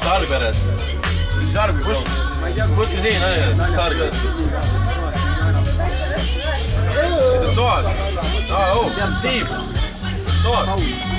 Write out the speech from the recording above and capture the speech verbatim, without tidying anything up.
Saarperes. Saarperes. Kus see siin oli? Saarperes. Toad. Aa, oo, Siim. Toad.